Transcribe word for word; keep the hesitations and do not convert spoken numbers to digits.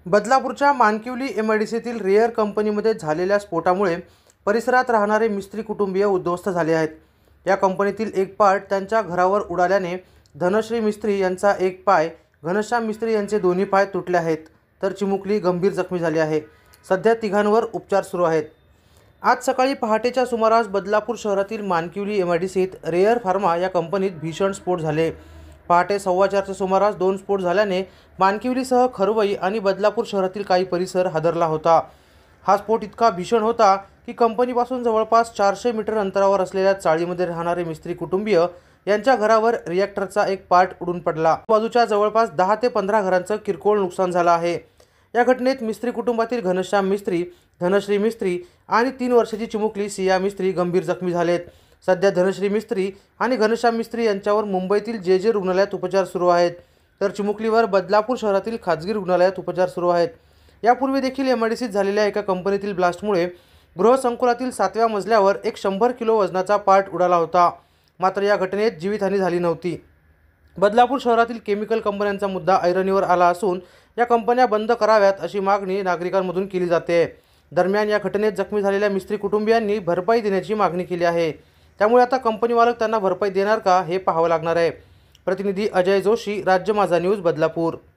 बदलापूरच्या Mankivali एमआयडीसीतील rare कंपनीमध्ये झालेल्या स्फोटामुळे परिसरात राहणारे मिस्त्री कुटुंबीय उद्ध्वस्त झाले आहेत। या कंपनीतील एक पार्ट त्यांच्या घरावर उडाल्याने धनश्री मिस्त्री यांचा एक पाय, घनश्याम मिस्त्री यांचे दोन्ही पाय तुटले आहेत, तर चिमुकली गंभीर जखमी झाली आहे। सध्या तिघांवर उपचार सुरू आहेत। आज सकाळी पहाटेच्या सुमारास बदलापूर शहरातील मानकिवली एमआयडीसीत रेयर फार्मा या कंपनीत भीषण स्फोट झाले। पहाटे सव्वा चारच्या सुमारास दोन स्फोट झाल्याने मानकिवलीसह खरवई आणि बदलापूर शहरातील काही परिसर हादरला होता। हा स्फोट इतका भीषण होता की कंपनीपासून जवळपास चारशे मीटर अंतरावर असलेल्या चाळीमध्ये राहणारे मिस्त्री कुटुंबीय यांच्या घरावर रिएक्टरचा एक पार्ट उडून पडला। बाजूच्या जवळपास दहा ते पंधरा घरांचं किरकोळ नुकसान झालं आहे। या घटनेत मिस्त्री कुटुंबातील घनश्याम मिस्त्री, धनश्री मिस्त्री आणि तीन वर्षाची चिमुकली सिया मिस्त्री गंभीर जखमी झालेत। सध्या धनश्री मिस्त्री आणि घनश्याम मिस्त्री यांच्यावर मुंबईतील जे जे रुग्णालयात उपचार सुरू आहेत, तर चिमुकलीवर बदलापूर शहरातील खाजगी रुग्णालयात उपचार सुरू आहेत। यापूर्वी देखील एमआयडीसीत झालेल्या एका कंपनीतील ब्लास्टमुळे गृहसंकुलातील सातव्या मजल्यावर एक शंभर किलो वजनाचा पार्ट उडाला होता, मात्र या घटनेत जीवितहानी झाली नव्हती। बदलापूर शहरातील केमिकल कंपन्यांचा मुद्दा ऐरणीवर आला असून या कंपन्या बंद कराव्यात अशी मागणी नागरिकांमधून केली जाते। दरम्यान या घटनेत जखमी झालेल्या मिस्त्री कुटुंबियांनी भरपाई देण्याची मागणी केली आहे। त्यामुळे आता कंपनी मालक त्यांना भरपाई देणार का हे पाहावं लागणार आहे। प्रतिनिधी अजय जोशी, राज्य माझा न्यूज, बदलापूर।